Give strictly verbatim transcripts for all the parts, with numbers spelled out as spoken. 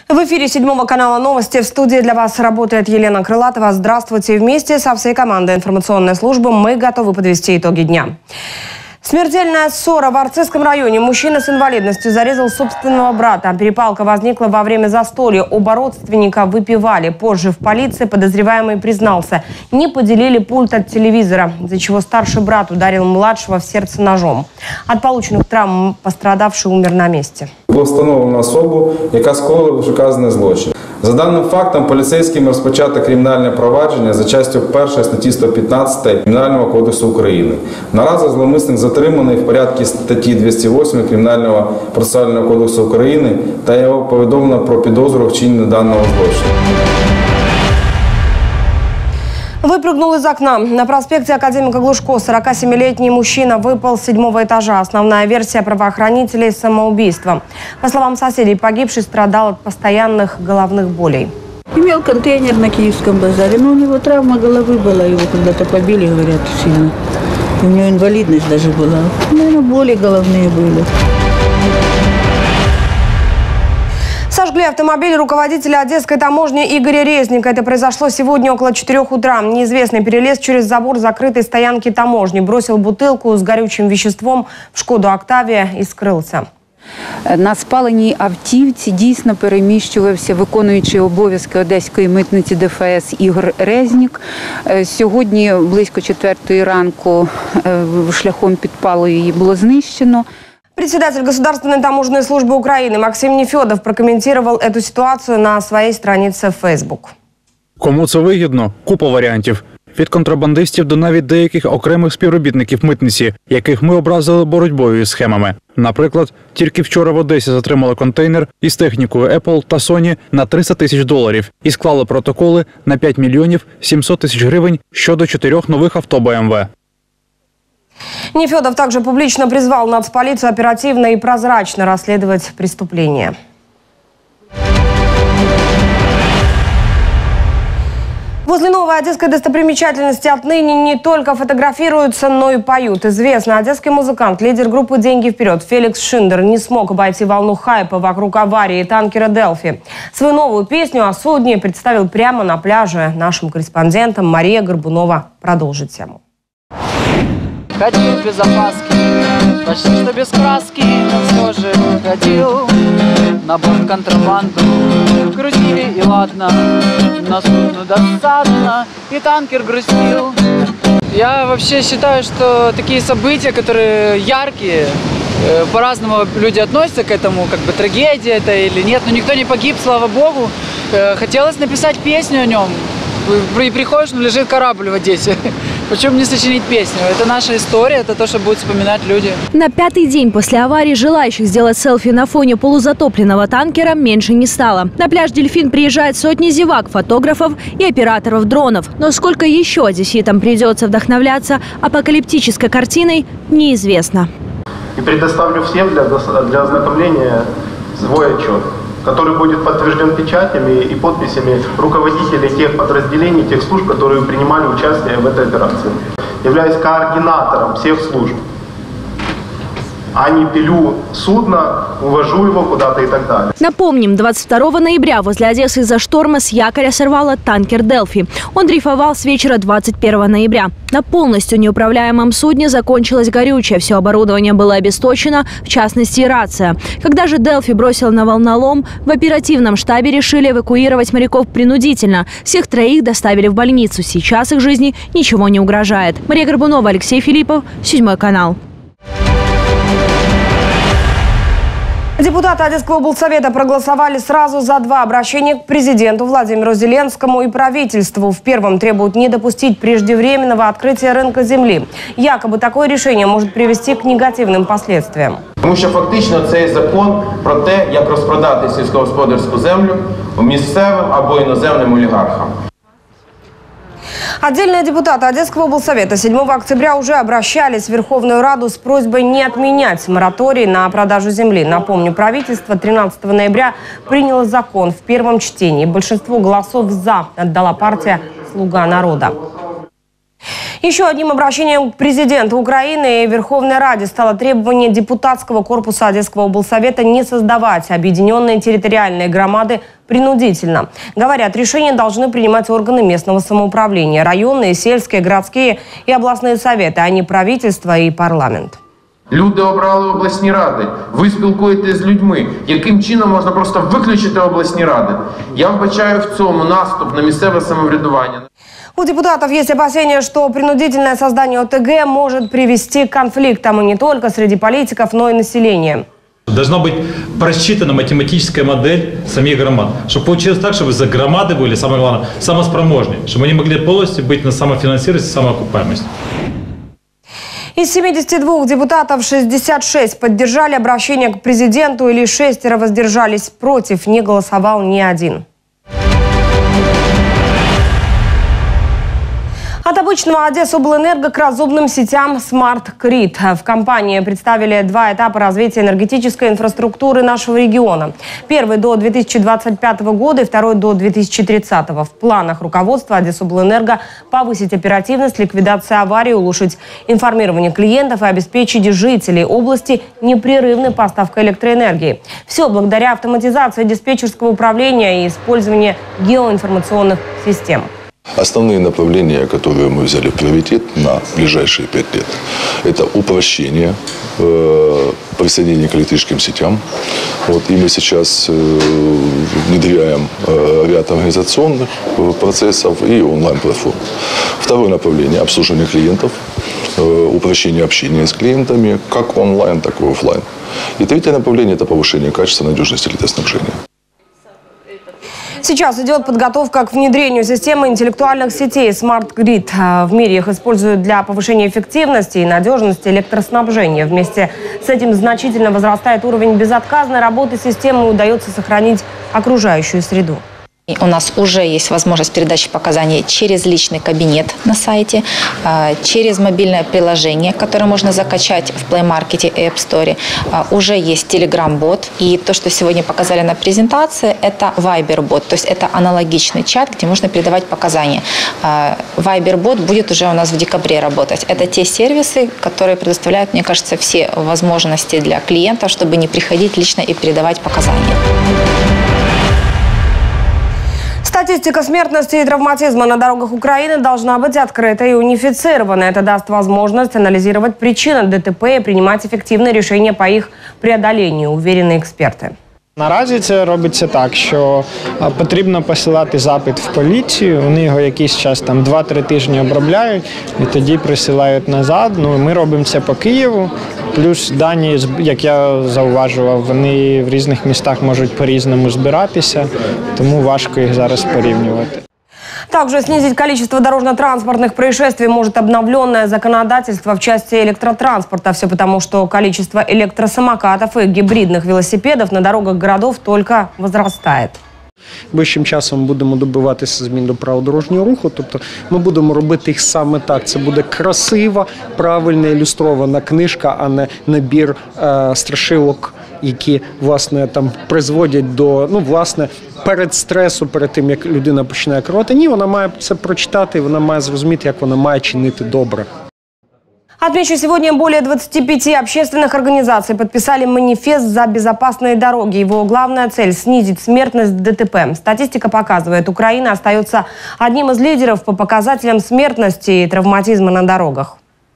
В эфире седьмого канала новости. В студии для вас работает Елена Крылатова. Здравствуйте. Вместе со всей командой информационной службы мы готовы подвести итоги дня. Смертельная ссора в Арцизском районе. Мужчина с инвалидностью зарезал собственного брата. Перепалка возникла во время застолья. Оба родственника выпивали. Позже в полиции подозреваемый признался. Не поделили пульт от телевизора, из-за чего старший брат ударил младшего в сердце ножом. От полученных травм пострадавший умер на месте. Було встановлено особу, яка скоїла вищеказаний злочин. За даним фактом, поліцейським розпочато кримінальне провадження за частю першої статті сто п'ятнадцять Кримінального кодексу України. Наразі зловмисник затриманий в порядку статті двісті вісім Кримінального процесуального кодексу України та його повідомлено про підозру в вчиненні даного злочину. Выпрыгнул из окна. На проспекте Академика Глушко сорокасемилетний мужчина выпал с седьмого этажа. Основная версия правоохранителей – самоубийство. По словам соседей, погибший страдал от постоянных головных болей. Имел контейнер на Киевском базаре, но у него травма головы была, его когда-то побили, говорят, сильно. У него инвалидность даже была. Наверное, боли головные были. Сожгли автомобиль руководителя Одесской таможни Игоря Резника. Это произошло сегодня около четырёх утра. Неизвестный перелез через забор закрытой стоянки таможни, бросил бутылку с горючим веществом в Шкоду Октавия и скрылся. На спаленій автівці дійсно переміщувався виконуючий обов'язки Одеської митниці ДФС Ігор Резнік. Сьогодні близько четвертої ранку шляхом підпалу її було знищено. Председатель Государственной таможенной службы Украины Максим Нефедов прокомментировал эту ситуацию на своей странице в Facebook. Кому це вигідно? Купа варіантів. Від контрабандистів до навіть деяких окремих співробітників митниці, яких ми образили боротьбою із схемами. Наприклад, тільки вчора в Одесі затримали контейнер із технікою Apple та Sony на триста тисяч доларів і склали протоколи на п'ять мільйонів сімсот тисяч гривень щодо чотирьох нових авто Б М В. Нефедов также публично призвал нацполицию оперативно и прозрачно расследовать преступления. Возле новой одесской достопримечательности отныне не только фотографируются, но и поют. Известный одесский музыкант, лидер группы «Деньги вперед» Феликс Шиндер не смог обойти волну хайпа вокруг аварии танкера «Делфи». Свою новую песню о судне представил прямо на пляже. Нашим корреспондентам Мария Горбунова продолжит тему. Ходил без опаски, почти что без краски, но все же ходил на борт контрабанду. Грузили и ладно, на судну досадно, и танкер грустил. Я вообще считаю, что такие события, которые яркие, по-разному люди относятся к этому, как бы трагедия это или нет, но никто не погиб, слава богу. Хотелось написать песню о нем. Приходишь, ну, лежит корабль в Одессе. Почему не сочинить песню? Это наша история, это то, что будут вспоминать люди. На пятый день после аварии желающих сделать селфи на фоне полузатопленного танкера меньше не стало. На пляж «Дельфин» приезжают сотни зевак, фотографов и операторов дронов. Но сколько еще одесситам придется вдохновляться апокалиптической картиной, неизвестно. И предоставлю всем для, для ознакомления свой отчет, который будет подтвержден печатями и подписями руководителей тех подразделений, тех служб, которые принимали участие в этой операции. Являюсь координатором всех служб. А не пилю судно, увожу его куда-то и так далее. Напомним, двадцать второго ноября возле Одессы из-за шторма с якоря сорвало танкер «Делфи». Он дрейфовал с вечера двадцать первого ноября. На полностью неуправляемом судне закончилось горючее. Все оборудование было обесточено, в частности и рация. Когда же «Делфи» бросил на волнолом, в оперативном штабе решили эвакуировать моряков принудительно. Всех троих доставили в больницу. Сейчас их жизни ничего не угрожает. Мария Горбунова, Алексей Филиппов, седьмой канал. Депутаты Одесского облсовета проголосовали сразу за два обращения к президенту Владимиру Зеленскому и правительству. В первом требуют не допустить преждевременного открытия рынка земли. Якобы такое решение может привести к негативным последствиям. Тому що фактично цей закон про те, як розпродати сільськогосподарську землю місцевим або іноземним олігархам. Отдельные депутаты Одесского облсовета седьмого октября уже обращались в Верховную Раду с просьбой не отменять мораторий на продажу земли. Напомню, правительство тринадцатого ноября приняло закон в первом чтении. Большинство голосов «за» отдала партия «Слуга народа». Еще одним обращением к президенту Украины и Верховной Раде стало требование депутатского корпуса Одесского облсовета не создавать объединенные территориальные громады принудительно. Говорят, решения должны принимать органы местного самоуправления, районные, сельские, городские и областные советы, а не правительство и парламент. Люди обрали обласні ради. Ви спілкуєтесь з людьми. Яким чином можна просто виключити обласні ради? Я вбачаю в цьому наступ на місцеве самоврядування. У депутатов есть опасения, что принудительное создание ОТГ может привести к конфликтам и не только среди политиков, но и населения. Должна быть просчитана математическая модель самих громад, чтобы получилось так, чтобы за громады были, самое главное, самоспроможные, чтобы они могли полностью быть на самофинансированности, самоокупаемости. Из семидесяти двух депутатов шестьдесят шесть поддержали обращение к президенту, и лишь шестеро воздержались против, не голосовал ни один. От обычного Одессаоблэнерго к разумным сетям Smart Grid. В компании представили два этапа развития энергетической инфраструктуры нашего региона. Первый до две тысячи двадцать пятого года и второй до две тысячи тридцатого. В планах руководства Одессаоблэнерго повысить оперативность, ликвидацию аварий, улучшить информирование клиентов и обеспечить жителей области непрерывной поставкой электроэнергии. Все благодаря автоматизации диспетчерского управления и использованию геоинформационных систем. Основные направления, которые мы взяли в приоритет на ближайшие пять лет, это упрощение э, присоединения к электрическим сетям. Вот, и мы сейчас э, внедряем э, ряд организационных э, процессов и онлайн-платформ. Второе направление – обслуживание клиентов, э, упрощение общения с клиентами, как онлайн, так и офлайн. И третье направление – это повышение качества и надежности электроснабжения. Сейчас идет подготовка к внедрению системы интеллектуальных сетей Smart Grid. В мире их используют для повышения эффективности и надежности электроснабжения. Вместе с этим значительно возрастает уровень безотказной работы системы и удается сохранить окружающую среду. У нас уже есть возможность передачи показаний через личный кабинет на сайте, через мобильное приложение, которое можно закачать в Play Market и App Store. Уже есть Telegram-бот. И то, что сегодня показали на презентации, это Viber-бот. То есть это аналогичный чат, где можно передавать показания. Viber-бот будет уже у нас в декабре работать. Это те сервисы, которые предоставляют, мне кажется, все возможности для клиентов, чтобы не приходить лично и передавать показания. Статистика смертности и травматизма на дорогах Украины должна быть открыта и унифицирована. Это даст возможность анализировать причины ДТП и принимать эффективные решения по их преодолению, уверены эксперты. Наразі це робиться так, що потрібно посилати запит в поліцію, вони його якийсь час, там два-три тижні обробляють і тоді присилають назад. Ну, ми робимо це по Києву, плюс дані, як я зауважував, вони в різних містах можуть по-різному збиратися, тому важко їх зараз порівнювати. Также снизить количество дорожно-транспортных происшествий может обновленное законодательство в части электротранспорта. Все потому, что количество электросамокатов и гибридных велосипедов на дорогах городов только возрастает. Ближчим часом будемо добиватися змін до правил дорожнього руху, тобто ми будемо робити їх саме так. Це буде красива, правильно ілюстрована книжка, а не набір е, страшилок, які, власне, там призводять до, ну, власне, перед стресу, перед тим, як людина починає керувати. Ні, вона має це прочитати, вона має зрозуміти, як вона має чинити добре. Отмечу, сегодня более двадцати пяти общественных организаций подписали манифест за безопасные дороги. Его главная цель – снизить смертность в ДТП. Статистика показывает, Украина остается одним из лидеров по показателям смертности и травматизма на дорогах.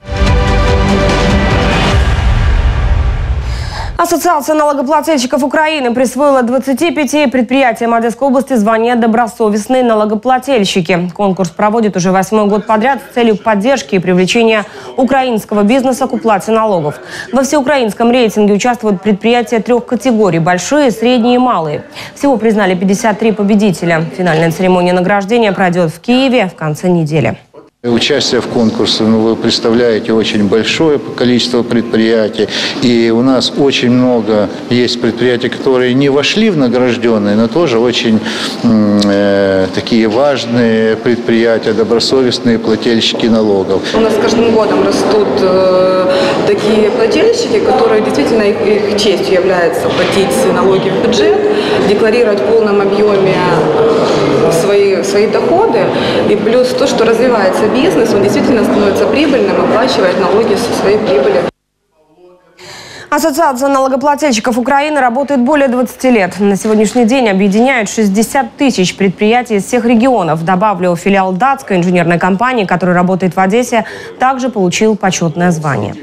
Ассоциация налогоплательщиков Украины присвоила двадцати пяти предприятиям Одесской области звание «Добросовестные налогоплательщики». Конкурс проводит уже восьмой год подряд с целью поддержки и привлечения украинского бизнеса к уплате налогов. Во всеукраинском рейтинге участвуют предприятия трех категорий – большие, средние и малые. Всего признали пятьдесят три победителя. Финальная церемония награждения пройдет в Киеве в конце недели. Участие в конкурсе, ну, вы представляете, очень большое количество предприятий. И у нас очень много есть предприятий, которые не вошли в награжденные, но тоже очень э, такие важные предприятия, добросовестные плательщики налогов. У нас с каждым годом растут э, такие плательщики, которые действительно их, их честью является платить налоги в бюджет, декларировать в полном объеме свои, свои доходы. И плюс то, что развивается бизнес, он действительно становится прибыльным, оплачивает налоги со своей прибыли. Ассоциация налогоплательщиков Украины работает более двадцати лет. На сегодняшний день объединяет шестьдесят тысяч предприятий из всех регионов. Добавлю, филиал датской инженерной компании, который работает в Одессе, также получил почетное звание.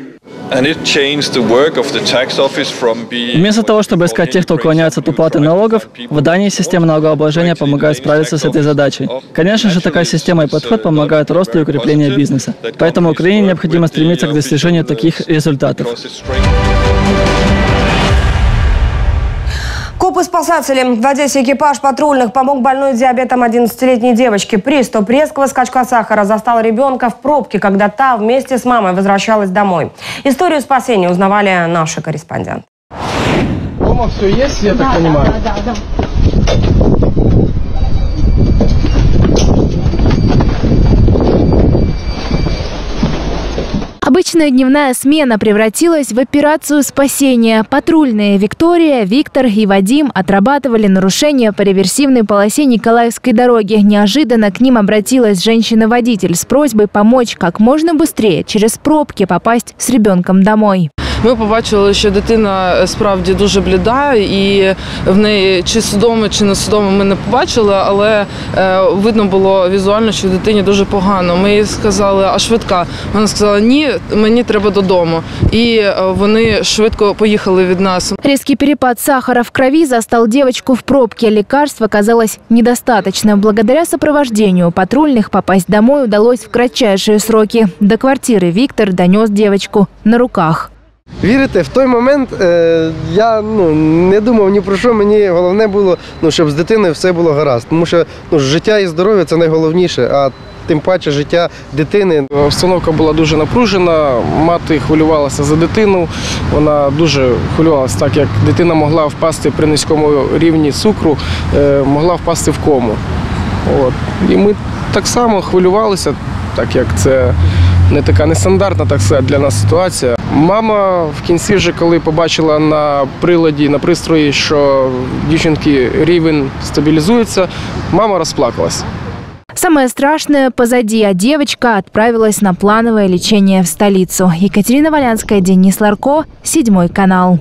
Вместо того, чтобы искать тех, кто уклоняется от уплаты налогов, в Дании система налогообложения помогает справиться с этой задачей. Конечно же, такая система и подход помогают росту и укреплению бизнеса. Поэтому Украине необходимо стремиться к достижению таких результатов. Копы-спасатели. В Одессе экипаж патрульных помог больной диабетом одиннадцатилетней девочке. Приступ резкого скачка сахара застал ребенка в пробке, когда та вместе с мамой возвращалась домой. Историю спасения узнавали наши корреспонденты. Дома все есть, я так понимаю? Да, да, да. Обычная дневная смена превратилась в операцию спасения. Патрульные Виктория, Виктор и Вадим отрабатывали нарушения по реверсивной полосе Николаевской дороги. Неожиданно к ним обратилась женщина-водитель с просьбой помочь как можно быстрее через пробки попасть с ребенком домой. Ми побачили, що дитина справді дуже бліда, і в неї чи судомо, чи не судомо ми не побачили, але е, видно було візуально, що дитині дуже погано. Ми їй сказали, а швидка? Вона сказала, ні, мені треба додому. І е, вони швидко поїхали від нас. Резкий перепад сахара в крови застал девочку в пробке. Лекарств оказалось недостаточно. Благодаря сопровождению патрульных попасть домой удалось в кратчайшие сроки. До квартиры Виктор донес девочку на руках. Вірите, в той момент е, я ну, не думав ні про що, мені головне було, ну, щоб з дитиною все було гаразд. Тому що ну, життя і здоров'я – це найголовніше, а тим паче життя дитини. Обстановка була дуже напружена, мати хвилювалася за дитину, вона дуже хвилювалася, так як дитина могла впасти при низькому рівні цукру, е, могла впасти в кому. От. І ми так само хвилювалися, так як це не така нестандартна, так сказати, для нас ситуація. Мама в кінці вже, коли побачила на приладі, на пристрої, що в дівчинки рівень стабілізується, мама розплакалась. Самое страшное позади, а девочка отправилась на плановое лечение в столицу. Екатерина Валянская, Денис Ларко, Седьмой канал.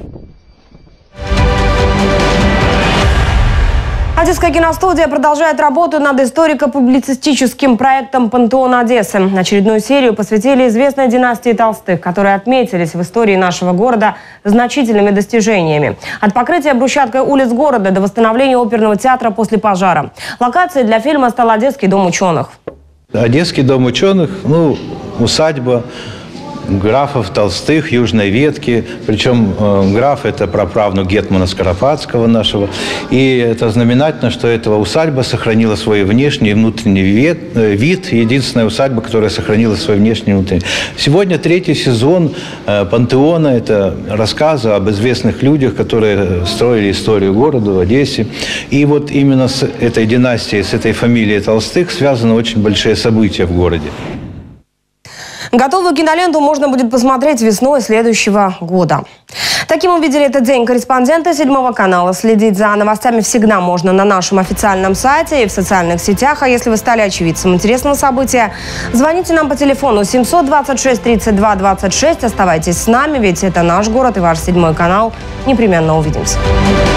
Одесская киностудия продолжает работу над историко-публицистическим проектом «Пантеон Одессы». Очередную серию посвятили известной династии Толстых, которые отметились в истории нашего города значительными достижениями. От покрытия брусчаткой улиц города до восстановления оперного театра после пожара. Локацией для фильма стал Одесский дом ученых. Одесский дом ученых, ну, усадьба графов Толстых, южной ветки. Причем э, граф – это праправнук гетмана Скоропадского нашего. И это знаменательно, что эта усадьба сохранила свой внешний и внутренний вид, э, вид. Единственная усадьба, которая сохранила свой внешний и внутренний. Сегодня третий сезон э, «Пантеона» – это рассказы об известных людях, которые строили историю города в Одессе. И вот именно с этой династией, с этой фамилией Толстых связаны очень большие события в городе. Готовую киноленту можно будет посмотреть весной следующего года. Таким увидели этот день корреспонденты Седьмого канала. Следить за новостями всегда можно на нашем официальном сайте и в социальных сетях. А если вы стали очевидцем интересного события, звоните нам по телефону семьсот двадцать шесть тридцать два двадцать шесть. Оставайтесь с нами, ведь это наш город и ваш Седьмой канал. Непременно увидимся.